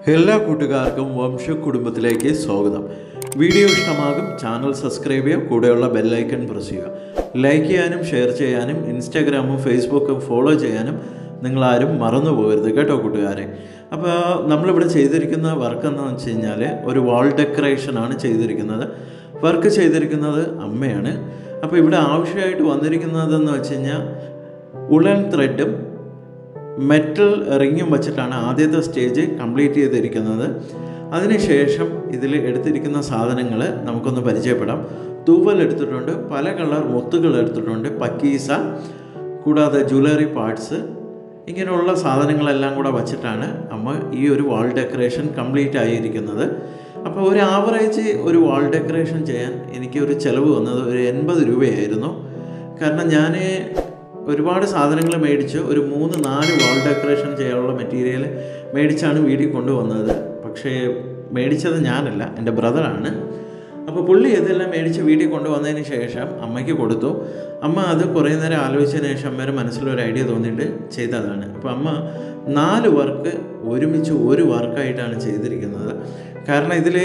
എല്ലാ കൂട്ടുകാർക്കും വംശ കുടുംബത്തിലേക്ക് സ്വാഗതം. വീഡിയോ ഇഷ്ടമാകും ചാനൽ സബ്സ്ക്രൈബ് ചെയ്യുക, കൂടെയുള്ള ബെൽ ഐക്കൺ പ്രസ് ചെയ്യുക. ലൈക്ക് ചെയ്യാനും ഷെയർ ചെയ്യാനും ഇൻസ്റ്റാഗ്രാമും ഫേസ്ബുക്കും ഫോളോ ചെയ്യാനും നിങ്ങളാരും മറന്നു പോകരുത് കേട്ടോ കൂട്ടുകാരെ. അപ്പോൾ നമ്മളിവിടെ ചെയ്തിരിക്കുന്ന വർക്ക് എന്താണെന്ന് വെച്ച് കഴിഞ്ഞാൽ ഒരു വാൾ ഡെക്കറേഷനാണ് ചെയ്തിരിക്കുന്നത്. വർക്ക് ചെയ്തിരിക്കുന്നത് അമ്മയാണ്. അപ്പോൾ ഇവിടെ ആവശ്യമായിട്ട് വന്നിരിക്കുന്നതെന്ന് വെച്ച് കഴിഞ്ഞാൽ ഉളൻ ത്രെഡും മെറ്റൽ റിങ്ങും വെച്ചിട്ടാണ് ആദ്യത്തെ സ്റ്റേജ് കംപ്ലീറ്റ് ചെയ്തിരിക്കുന്നത്. അതിനുശേഷം ഇതിൽ എടുത്തിരിക്കുന്ന സാധനങ്ങൾ നമുക്കൊന്ന് പരിചയപ്പെടാം. തൂവൽ എടുത്തിട്ടുണ്ട്, പല കളർ മുത്തുകൾ എടുത്തിട്ടുണ്ട്, പക്കീസ, കൂടാതെ ജ്വല്ലറി പാർട്സ്, ഇങ്ങനെയുള്ള സാധനങ്ങളെല്ലാം കൂടെ വച്ചിട്ടാണ് അമ്മ ഈ ഒരു വാൾ ഡെക്കറേഷൻ കംപ്ലീറ്റ് ആയിരിക്കുന്നത്. അപ്പോൾ ഒരു ആവറേജ് ഒരു വാൾ ഡെക്കറേഷൻ ചെയ്യാൻ എനിക്ക് ഒരു ചിലവ് വന്നത് ഒരു 80 രൂപയായിരുന്നു. കാരണം ഞാൻ ഒരുപാട് സാധനങ്ങൾ മേടിച്ച് ഒരു 3-4 വാൾ ഡെക്കറേഷൻ ചെയ്യാനുള്ള മെറ്റീരിയൽ മേടിച്ചാണ് വീട്ടിൽ കൊണ്ടുവന്നത്. പക്ഷേ മേടിച്ചത് ഞാനല്ല, എൻ്റെ ബ്രദറാണ്. അപ്പോൾ പുള്ളി ഇതെല്ലാം മേടിച്ച് വീട്ടിൽ കൊണ്ടുവന്നതിന് ശേഷം അമ്മയ്ക്ക് കൊടുത്തു. അമ്മ അത് കുറേ നേരം ആലോചിച്ചതിന് ശേഷം അമ്മയുടെ മനസ്സിലൊരു ഐഡിയ തോന്നിയിട്ട് ചെയ്തതാണ്. അപ്പോൾ അമ്മ 4 വർക്ക് ഒരുമിച്ച് ഒരു വർക്കായിട്ടാണ് ചെയ്തിരിക്കുന്നത്. കാരണം ഇതിൽ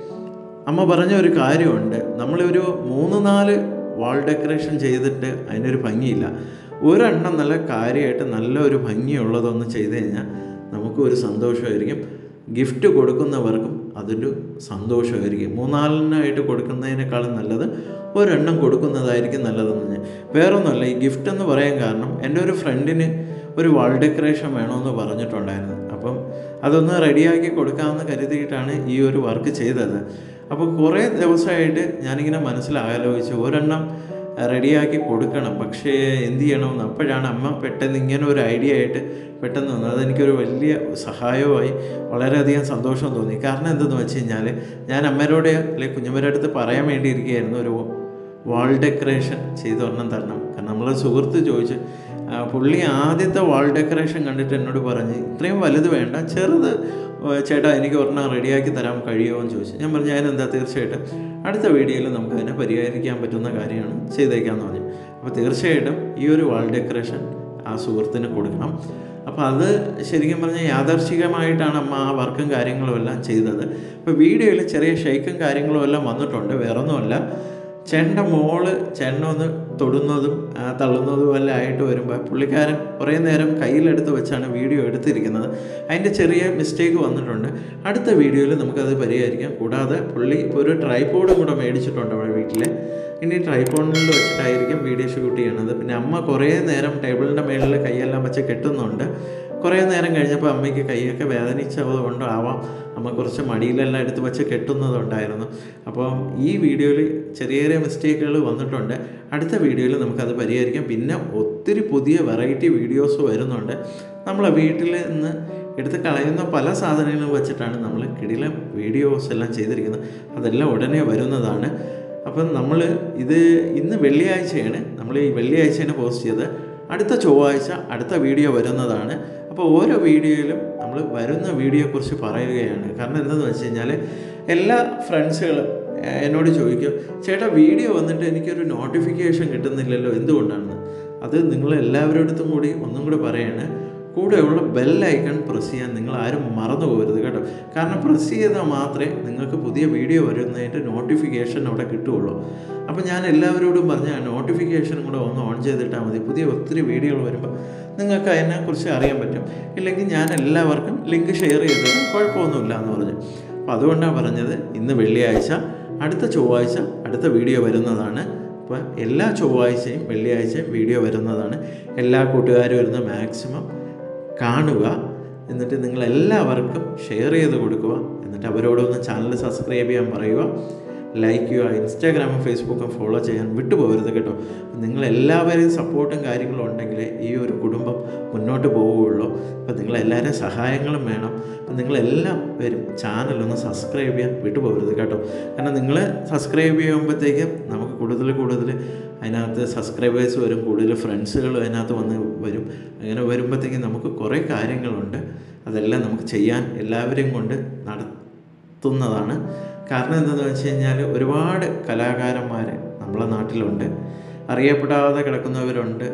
അമ്മ പറഞ്ഞ ഒരു കാര്യമുണ്ട്, നമ്മളൊരു 3-4 വാൾ ഡെക്കറേഷൻ ചെയ്തിട്ട് അതിനൊരു ഭംഗിയില്ല. ഒരെണ്ണം നല്ല കാര്യമായിട്ട് നല്ലൊരു ഭംഗിയുള്ളതൊന്ന് ചെയ്ത് കഴിഞ്ഞാൽ നമുക്കൊരു സന്തോഷമായിരിക്കും. ഗിഫ്റ്റ് കൊടുക്കുന്നവർക്കും അതൊരു സന്തോഷമായിരിക്കും. 3-4 കൊടുക്കുന്നതിനേക്കാളും നല്ലത് ഒരെണ്ണം കൊടുക്കുന്നതായിരിക്കും നല്ലതെന്ന് ഞാൻ വേറൊന്നുമല്ല. ഈ ഗിഫ്റ്റ് എന്ന് പറയാൻ കാരണം എൻ്റെ ഒരു ഫ്രണ്ടിന് ഒരു വാൾ ഡെക്കറേഷൻ വേണമെന്ന് പറഞ്ഞിട്ടുണ്ടായിരുന്നു. അപ്പം അതൊന്ന് റെഡിയാക്കി കൊടുക്കാമെന്ന് കരുതിയിട്ടാണ് ഈ ഒരു വർക്ക് ചെയ്തത്. അപ്പോൾ കുറേ ദിവസമായിട്ട് ഞാനിങ്ങനെ മനസ്സിലാലോചിച്ചു ഒരെണ്ണം റെഡിയാക്കി കൊടുക്കണം, പക്ഷേ എന്ത് ചെയ്യണമെന്ന്. അപ്പോഴാണ് അമ്മ പെട്ടെന്ന് ഇങ്ങനെ ഒരു ഐഡിയ ആയിട്ട് പെട്ടെന്ന് വന്നു. അതെനിക്കൊരു വലിയ സഹായമായി, വളരെയധികം സന്തോഷം തോന്നി. കാരണം എന്തെന്ന് വെച്ച് കഴിഞ്ഞാൽ ഞാൻ അമ്മയോട് അല്ലെങ്കിൽ കുഞ്ഞമ്മയുടെ അടുത്ത് പറയാൻ വേണ്ടിയിരിക്കുകയായിരുന്നു ഒരു വാൾ ഡെക്കറേഷൻ ചെയ്ത് ഒരെണ്ണം തരണം. കാരണം നമ്മളെ സുഹൃത്ത് ചോദിച്ചു, പുള്ളി ആദ്യത്തെ വാൾ ഡെക്കറേഷൻ കണ്ടിട്ട് എന്നോട് പറഞ്ഞ് ഇത്രയും വലുത് വേണ്ട, ചെറുത് ചേട്ടാ എനിക്ക് ഒരെണ്ണം റെഡിയാക്കി തരാൻ കഴിയുമോ എന്ന് ചോദിച്ചു. ഞാൻ പറഞ്ഞു ഞാനെന്താ, തീർച്ചയായിട്ടും അടുത്ത വീഡിയോയിൽ നമുക്കതിനെ പരിഹരിക്കാൻ പറ്റുന്ന കാര്യമാണ്, ചെയ്തേക്കാമെന്ന് പറഞ്ഞു. അപ്പോൾ തീർച്ചയായിട്ടും ഈ ഒരു വാൾ ഡെക്കറേഷൻ ആ സുഹൃത്തിന് കൊടുക്കണം. അപ്പോൾ അത് ശരിക്കും പറഞ്ഞാൽ യാദർശികമായിട്ടാണ് അമ്മ ആ വർക്കും കാര്യങ്ങളും എല്ലാം ചെയ്തത്. അപ്പോൾ വീഡിയോയിൽ ചെറിയ ഷെയ്ക്കും കാര്യങ്ങളും എല്ലാം വന്നിട്ടുണ്ട്. വേറൊന്നുമല്ല, ചേട്ടൻ്റെ മോള് ചേട്ടനെ ഒന്ന് തൊടുന്നതും തള്ളുന്നതും എല്ലാം ആയിട്ട് വരുമ്പോൾ പുള്ളിക്കാരൻ കുറേ നേരം കയ്യിലെടുത്ത് വെച്ചാണ് വീഡിയോ എടുത്തിരിക്കുന്നത്. അതിൻ്റെ ചെറിയ മിസ്റ്റേക്ക് വന്നിട്ടുണ്ട്. അടുത്ത വീഡിയോയിൽ നമുക്കത് പരിഹരിക്കാം. കൂടാതെ പുള്ളി ഒരു ട്രൈപോഡും കൂടെ മേടിച്ചിട്ടുണ്ട് അവിടെ വീട്ടിൽ. ഇനി ട്രൈപോഡിൽ വെച്ചിട്ടായിരിക്കും വീഡിയോ ഷൂട്ട് ചെയ്യണത്. പിന്നെ അമ്മ കുറേ നേരം ടേബിളിൻ്റെ മേളിൽ കൈയെല്ലാം വെച്ച് കെട്ടുന്നുണ്ട്. കുറേ നേരം കഴിഞ്ഞപ്പോൾ അമ്മയ്ക്ക് കൈയൊക്കെ വേദനിച്ചത് കൊണ്ടാവാം അമ്മ കുറച്ച് മടിയിലെല്ലാം എടുത്ത് വെച്ച് കെട്ടുന്നതുണ്ടായിരുന്നു. അപ്പോൾ ഈ വീഡിയോയിൽ ചെറിയ ചെറിയ മിസ്റ്റേക്കുകൾ വന്നിട്ടുണ്ട്. അടുത്ത വീഡിയോയിൽ നമുക്കത് പരിഹരിക്കാം. പിന്നെ ഒത്തിരി പുതിയ വെറൈറ്റി വീഡിയോസ് വരുന്നുണ്ട്. നമ്മളെ വീട്ടിൽ നിന്ന് എടുത്ത് കളയുന്ന പല സാധനങ്ങളും വെച്ചിട്ടാണ് നമ്മൾ കിടിലം വീഡിയോസ് എല്ലാം ചെയ്തിരിക്കുന്നത്. അതെല്ലാം ഉടനെ വരുന്നതാണ്. അപ്പം നമ്മൾ ഇത് ഇന്ന് വെള്ളിയാഴ്ചയാണ്, നമ്മൾ ഈ വെള്ളിയാഴ്ചയാണ് പോസ്റ്റ് ചെയ്ത്. അടുത്ത ചൊവ്വാഴ്ച അടുത്ത വീഡിയോ വരുന്നതാണ്. അപ്പോൾ ഓരോ വീഡിയോയിലും നമ്മൾ വരുന്ന വീഡിയോയെക്കുറിച്ച് പറയുകയാണ്. കാരണം എന്താണെന്ന് വെച്ച് കഴിഞ്ഞാൽ എല്ലാ ഫ്രണ്ട്സുകളും എന്നോട് ചോദിക്കും, ചേട്ടാ വീഡിയോ വന്നിട്ട് എനിക്കൊരു നോട്ടിഫിക്കേഷൻ കിട്ടുന്നില്ലല്ലോ, എന്തുകൊണ്ടാണെന്ന്. അത് നിങ്ങളെല്ലാവരോടത്തും കൂടി ഒന്നും കൂടെ പറയാണ്, കൂടെയുള്ള ബെൽ ഐക്കൺ പ്രസ് ചെയ്യാൻ നിങ്ങൾ ആരും മറന്നു പോകരുത് കേട്ടോ. കാരണം പ്രസ് ചെയ്താൽ മാത്രമേ നിങ്ങൾക്ക് പുതിയ വീഡിയോ വരുന്നതിൻ്റെ നോട്ടിഫിക്കേഷൻ അവിടെ കിട്ടുകയുള്ളൂ. അപ്പോൾ ഞാൻ എല്ലാവരോടും പറഞ്ഞ നോട്ടിഫിക്കേഷനും കൂടെ ഒന്ന് ഓൺ ചെയ്തിട്ടാൽ മതി. പുതിയ ഒത്തിരി വീഡിയോകൾ വരുമ്പോൾ നിങ്ങൾക്ക് അതിനെക്കുറിച്ച് അറിയാൻ പറ്റും. ഇല്ലെങ്കിൽ ഞാൻ എല്ലാവർക്കും ലിങ്ക് ഷെയർ ചെയ്തത് കുഴപ്പമൊന്നുമില്ല എന്ന് പറഞ്ഞു. അപ്പോൾ അതുകൊണ്ടാണ് പറഞ്ഞത് ഇന്ന് വെള്ളിയാഴ്ച, അടുത്ത ചൊവ്വാഴ്ച അടുത്ത വീഡിയോ വരുന്നതാണ്. അപ്പോൾ എല്ലാ ചൊവ്വാഴ്ചയും വെള്ളിയാഴ്ചയും വീഡിയോ വരുന്നതാണ്. എല്ലാ കൂട്ടുകാരും ഇരുന്ന് മാക്സിമം കാണുക. എന്നിട്ട് നിങ്ങളെല്ലാവർക്കും ഷെയർ ചെയ്ത് കൊടുക്കുക. എന്നിട്ട് അവരോടൊന്ന് ചാനൽ സബ്സ്ക്രൈബ് ചെയ്യാൻ പറയുക, ലൈക്ക് ചെയ്യുക, ഇൻസ്റ്റാഗ്രാമും ഫേസ്ബുക്കും ഫോളോ ചെയ്യാൻ വിട്ടുപോകരുത് കേട്ടോ. നിങ്ങളെല്ലാവരെയും സപ്പോർട്ടും കാര്യങ്ങളും ഉണ്ടെങ്കിൽ ഈ ഒരു കുടുംബം മുന്നോട്ട് പോവുകയുള്ളൂ. അപ്പോൾ നിങ്ങളെല്ലാവരും സഹായങ്ങളും വേണം. അപ്പം നിങ്ങളെല്ലാം വരും ചാനലൊന്ന് സബ്സ്ക്രൈബ് ചെയ്യാൻ വിട്ടുപോകരുത് കേട്ടോ. കാരണം നിങ്ങൾ സബ്സ്ക്രൈബ് ചെയ്യുമ്പോഴത്തേക്കും നമുക്ക് കൂടുതൽ അതിനകത്ത് സബ്സ്ക്രൈബേഴ്സ് വരും, കൂടുതൽ ഫ്രണ്ട്സുകൾ അതിനകത്ത് വരും. അങ്ങനെ വരുമ്പോഴത്തേക്കും നമുക്ക് കുറേ കാര്യങ്ങളുണ്ട്, അതെല്ലാം നമുക്ക് ചെയ്യാൻ എല്ലാവരെയും കൊണ്ട് നടത്തുന്നതാണ്. കാരണം എന്താണെന്ന് വെച്ച് കഴിഞ്ഞാൽ ഒരുപാട് കലാകാരന്മാർ നമ്മളെ നാട്ടിലുണ്ട്, അറിയപ്പെടാതെ കിടക്കുന്നവരുണ്ട്. അപ്പോൾ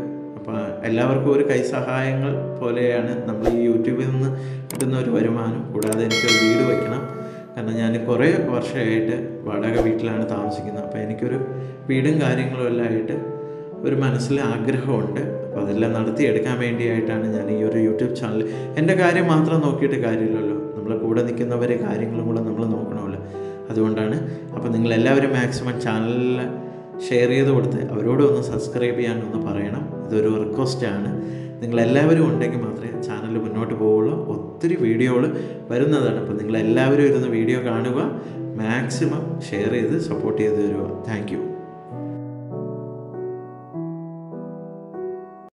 അപ്പോൾ എല്ലാവർക്കും ഒരു കൈസഹായങ്ങൾ പോലെയാണ് നമ്മൾ ഈ യൂട്യൂബിൽ നിന്ന് കിട്ടുന്ന ഒരു വരുമാനം. കൂടാതെ എനിക്കൊരു വീട് വയ്ക്കണം, കാരണം ഞാൻ കുറേ വർഷമായിട്ട് വാടക വീട്ടിലാണ് താമസിക്കുന്നത്. അപ്പോൾ എനിക്കൊരു വീടും കാര്യങ്ങളും എല്ലാം ആയിട്ട് ഒരു മനസ്സിൽ ആഗ്രഹമുണ്ട്. അപ്പോൾ അതെല്ലാം നടത്തിയെടുക്കാൻ വേണ്ടിയായിട്ടാണ് ഞാൻ ഈ ഒരു യൂട്യൂബ് ചാനൽ. എൻ്റെ കാര്യം മാത്രം നോക്കിയിട്ട് കാര്യമില്ലല്ലോ, നമ്മളെ കൂടെ നിൽക്കുന്നവരെ കാര്യങ്ങളും കൂടെ നമ്മൾ നോക്കണമല്ലോ. അതുകൊണ്ടാണ്. അപ്പോൾ നിങ്ങളെല്ലാവരും മാക്സിമം ചാനലിൽ ഷെയർ ചെയ്ത് കൊടുത്ത് അവരോട് ഒന്ന് സബ്സ്ക്രൈബ് ചെയ്യാനൊന്ന് പറയണം. ഇതൊരു റിക്വസ്റ്റാണ്. നിങ്ങളെല്ലാവരും ഉണ്ടെങ്കിൽ മാത്രമേ ചാനൽ മുന്നോട്ട് പോവുള്ളൂ. ഒത്തിരി വീഡിയോകൾ വരുന്നതാണ്. അപ്പോൾ നിങ്ങളെല്ലാവരും ഇരുന്ന് വീഡിയോ കാണുക, മാക്സിമം ഷെയർ ചെയ്ത് സപ്പോർട്ട് ചെയ്ത് തരിക. Thank U.